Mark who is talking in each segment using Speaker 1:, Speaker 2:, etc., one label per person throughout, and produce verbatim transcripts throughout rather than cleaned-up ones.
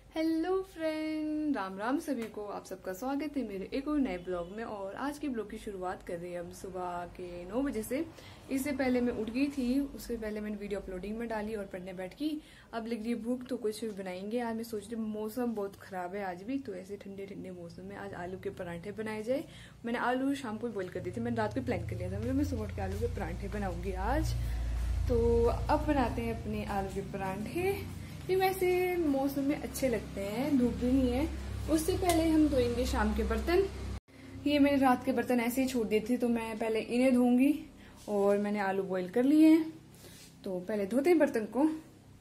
Speaker 1: Hello friend, Ram Ram सभी को। आप सबका स्वागत है मेरे एक और नए ब्लॉग में। और आज के ब्लॉग की शुरुआत कर रही है हम सुबह के नौ बजे से। इससे पहले मैं उठ गई थी, उससे पहले मैंने वीडियो अपलोडिंग में डाली और पढ़ने बैठ गई। अब लग रही है भूख तो कुछ बनाएंगे। आज मैं सोच रही हूँ मौसम बहुत खराब है आज भी, तो ऐसे ठंडे ठंडे मौसम में आज आलू के पराठे बनाए जाए। मैंने आलू शाम को बॉइल कर दिए थे, मैंने रात को प्लान कर लिया था, मतलब मैं सुबह के आलू के पराठे बनाऊंगी आज। तो अब बनाते हैं अपने आलू के पराठे। ये वैसे मौसम में अच्छे लगते हैं, धूप भी नहीं है। उससे पहले हम धोएंगे शाम के बर्तन। ये मैंने रात के बर्तन ऐसे ही छोड़ दिए थे, तो मैं पहले इन्हें धोऊंगी। और मैंने आलू बॉईल कर लिए हैं, तो पहले धोते हैं बर्तन को।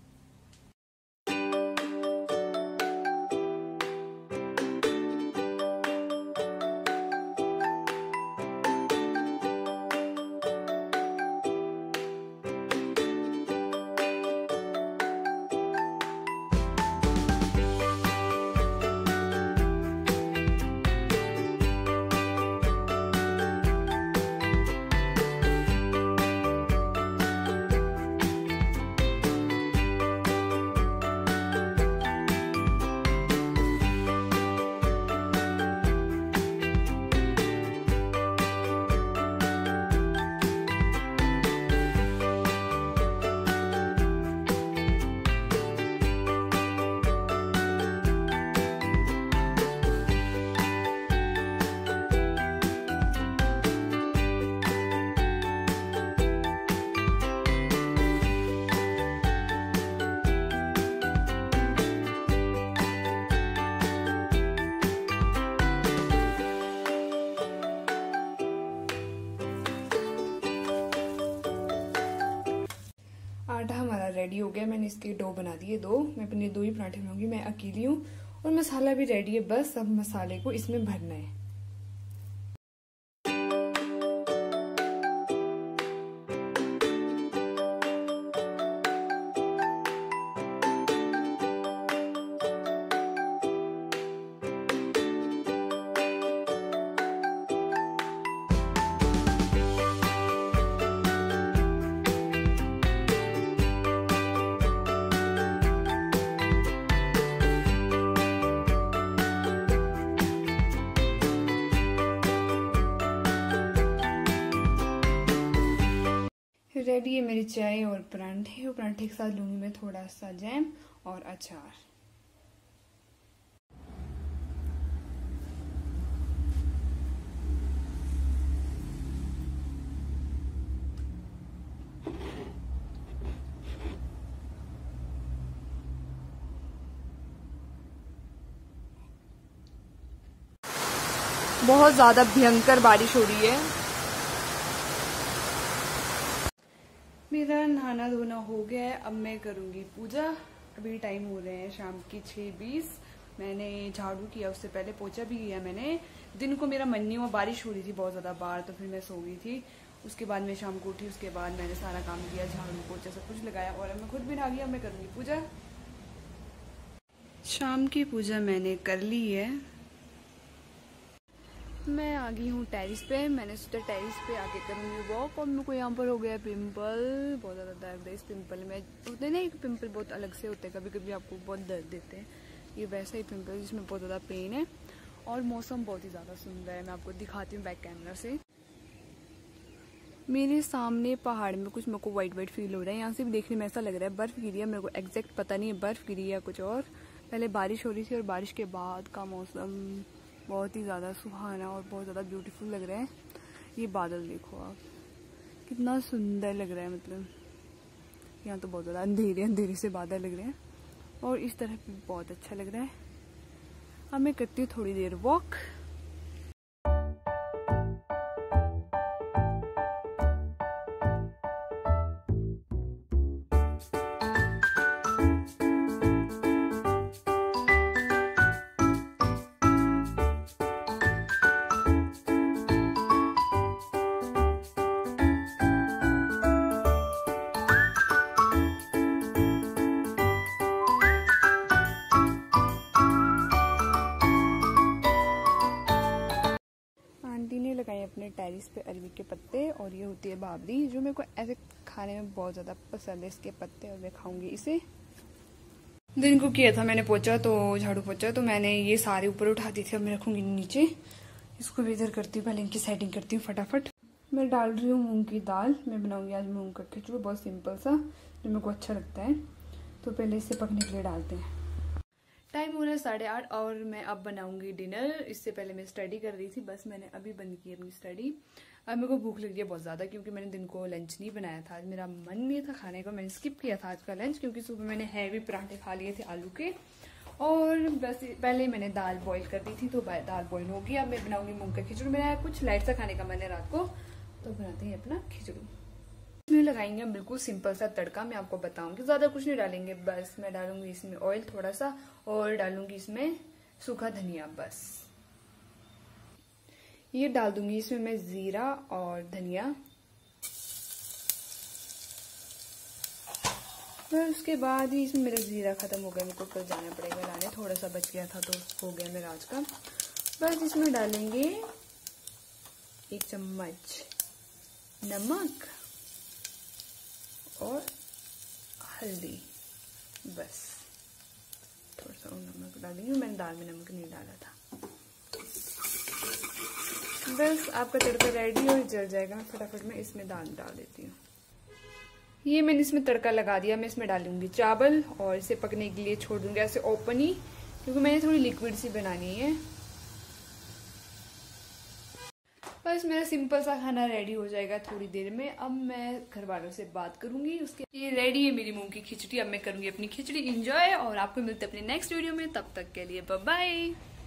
Speaker 1: आटा हमारा रेडी हो गया। मैंने इसके डो बना दिए दो। मैं अपने दो ही पराठे बनाऊंगी, मैं अकेली हूँ। और मसाला भी रेडी है, बस अब मसाले को इसमें भरना है। रेडी है मेरी चाय और परांठे। और परांठे के साथ लूंगी मैं थोड़ा सा जैम और अचार। बहुत ज्यादा भयंकर बारिश हो रही है। मेरा नहाना धोना हो गया है, अब मैं करूंगी पूजा। अभी टाइम हो रहे हैं शाम की छह बीस। मैंने झाड़ू किया, उससे पहले पोछा भी किया मैंने। दिन को मेरा मन नहीं हुआ, बारिश हो रही थी बहुत ज्यादा बाहर, तो फिर मैं सो गई थी। उसके बाद मैं शाम को उठी, उसके बाद मैंने सारा काम किया, झाड़ू पोछा सब कुछ लगाया। और अब मैं खुद भी नहा गई, अब मैं करूंगी पूजा। शाम की पूजा मैंने कर ली है। मैं आ गई हूँ टेरिस पे। मैंने सोचा टेरिस पे आके करूँगी वॉक। और मेरे को यहाँ पर हो गया पिंपल, बहुत ज़्यादा दर्द है इस पिंपल में। होते हैं ना, एक पिंपल बहुत अलग से होते हैं, कभी कभी आपको बहुत दर्द देते हैं। ये वैसा ही पिंपल जिसमें बहुत ज़्यादा पेन है। और मौसम बहुत ही ज़्यादा सुंदर है, मैं आपको दिखाती हूँ बैक कैमरा से। मेरे सामने पहाड़ में कुछ मेरे को वाइट वाइट फील हो रहा है। यहाँ से भी देखने में ऐसा लग रहा है बर्फ़ गिरी है, मेरे को एग्जैक्ट पता नहीं है बर्फ़ गिरी है कुछ और। पहले बारिश हो रही थी और बारिश के बाद का मौसम बहुत ही ज़्यादा सुहाना और बहुत ज़्यादा ब्यूटीफुल लग रहा है। ये बादल देखो आप, कितना सुंदर लग रहा है। मतलब यहाँ तो बहुत ज़्यादा अंधेरे अंधेरे से बादल लग रहे हैं, और इस तरफ भी बहुत अच्छा लग रहा है। अब मैं करती हूँ थोड़ी देर वॉक। लगाए अपने टेरिस पे अरवी के पत्ते, और ये होती है बाबरी जो मेरे को ऐसे खाने में बहुत ज़्यादा पसंद है, इसके पत्ते, और मैं खाऊंगी इसे। दिन को किया था मैंने पोछा, तो झाड़ू पोछा, तो मैंने ये सारे ऊपर उठा दी थी। अब मैं रखूंगी नीचे। इसको भी इधर करती हूँ, पहले इनकी सेटिंग करती हूँ फटाफट। मैं डाल रही हूँ मूंग की दाल। मैं बनाऊंगी आज मूंग का खिचड़ी, बहुत सिंपल सा, जो मेरे को अच्छा लगता है। तो पहले इसे पकने के लिए डालते हैं। टाइम हो रहा है साढ़े आठ और मैं अब बनाऊंगी डिनर। इससे पहले मैं स्टडी कर रही थी, बस मैंने अभी बंद की अपनी स्टडी। अब मेरे को भूख लगी है बहुत ज़्यादा, क्योंकि मैंने दिन को लंच नहीं बनाया था। आज मेरा मन नहीं था खाने का, मैंने स्किप किया था आज का लंच, क्योंकि सुबह मैंने हैवी पराठे खा लिए थे आलू के। और बस पहले मैंने दाल बॉईल कर दी थी, तो दाल बॉईल होगी। अब मैं बनाऊंगी मूंग का खिचड़ी। मेरा कुछ लाइट सा खाने का मन है रात को, तो बनाते हैं अपना खिचड़ी। इसमें लगाएंगे हम बिल्कुल सिंपल सा तड़का। मैं आपको बताऊंगी, ज्यादा कुछ नहीं डालेंगे, बस मैं डालूंगी इसमें ऑयल थोड़ा सा और डालूंगी इसमें सूखा धनिया। बस ये डाल दूंगी इसमें मैं जीरा और धनिया। फिर उसके बाद ही इसमें मेरा जीरा खत्म हो गया, मेरे को कल जाना पड़ेगा लाने, थोड़ा सा बच गया था तो हो गया मेरा आज का। बस इसमें डालेंगे एक चम्मच नमक और हल्दी। बस थोड़ा सा और नमक डालेंगे, मैंने दाल में नमक नहीं डाला था। बस आपका तड़का रेडी हो जल जाएगा। मैं फटाफट में इसमें दाल डाल देती हूँ। ये मैंने इसमें तड़का लगा दिया। मैं इसमें डालूंगी चावल और इसे पकने के लिए छोड़ दूंगी ऐसे ओपन ही, क्योंकि मैंने थोड़ी लिक्विड सी बनानी है। बस मेरा सिंपल सा खाना रेडी हो जाएगा थोड़ी देर में। अब मैं घर वालों से बात करूंगी। उसके ये रेडी है मेरी मूंग की खिचड़ी। अब मैं करूंगी अपनी खिचड़ी एंजॉय और आपको मिलते अपने नेक्स्ट वीडियो में। तब तक के लिए बाय बाय।